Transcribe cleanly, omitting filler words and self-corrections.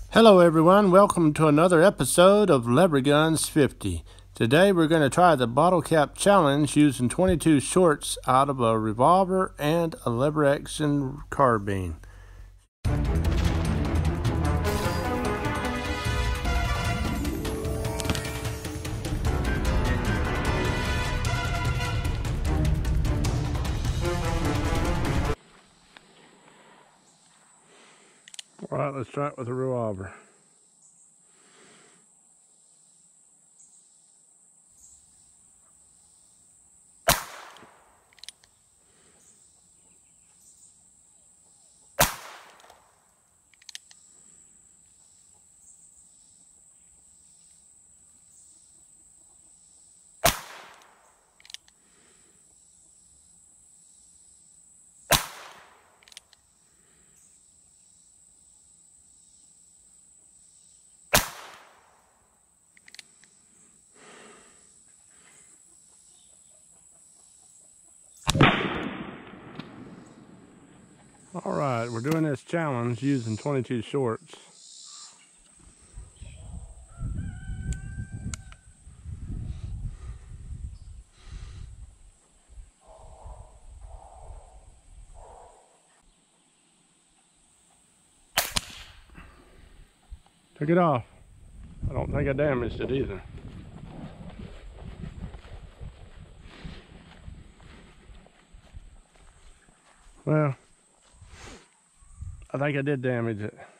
Hello everyone, welcome to another episode of Lever Guns 50. Today we're going to try the bottle cap challenge using 22 shorts out of a revolver and a lever action carbine. Alright, let's try it with a revolver. Alright, we're doing this challenge using 22 shorts. Took it off. I don't think I damaged it either. Well, I think I did damage it.